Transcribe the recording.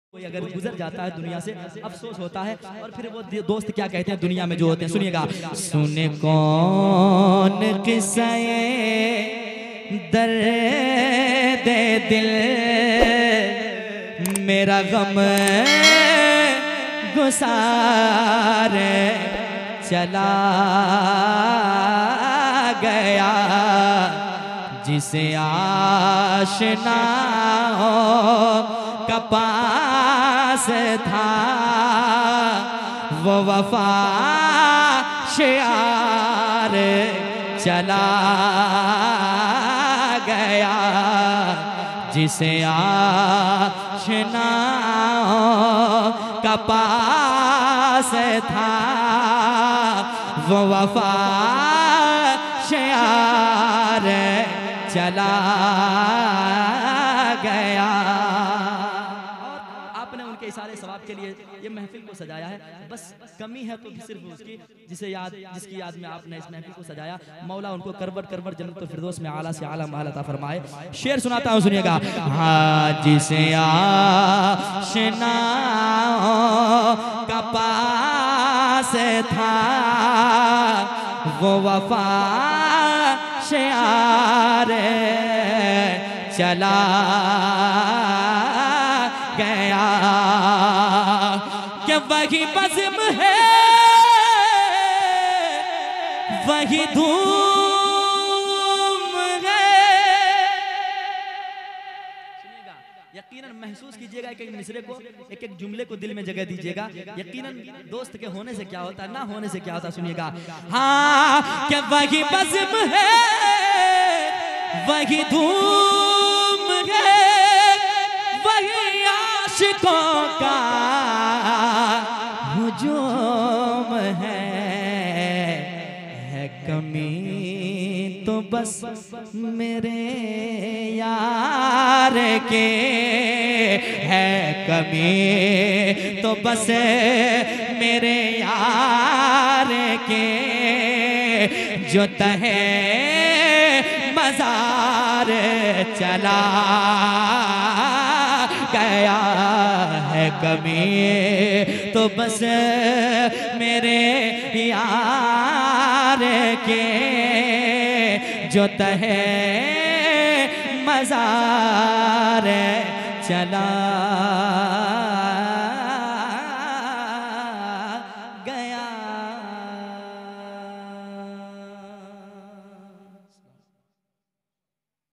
कोई अगर गुजर जाता है दुनिया से अफसोस होता है। और फिर वो दोस्त क्या कहते हैं दुनिया में जो होते हैं, सुनिएगा। सुने कौन किस्से दर्द दिल, मेरा गम गुसार चला गया, जिसे आशना हो कपास था वो वफा शियार चला गया, जिसे आशना हो कपास था वो वफा शियार चला गया। आपने उनके इशारे सवाब के लिए ये महफिल को सजाया है। बस कमी है तो सिर्फ उसकी जिसकी याद में आपने इस महफिल को सजाया। मौला उनको करबट करबट जन्नत फिरदौस में आला से आला महल अता फरमाए। शेर सुनाता हूँ, सुनिएगा। हाँ, जिसे आशना का पास था वो वफा शियार चला गया, कि वही बज़्म है वही धूम है। सुनिएगा, यकीनन महसूस कीजिएगा, एक एक मिसरे को एक एक जुमले को दिल में जगह दीजिएगा। यकीनन दोस्त के होने से क्या होता है, ना होने से क्या होता है। सुनिएगा। हाँ, कि वही बज़्म है वही धूम है, वही आशिकों का हुजूम है कमी तो बस मेरे यार के, है कमी तो बस मेरे यार के, जो तहे मज़ार चला गया, है कमी तो बस मेरे यार के, जो तहे मज़ार चला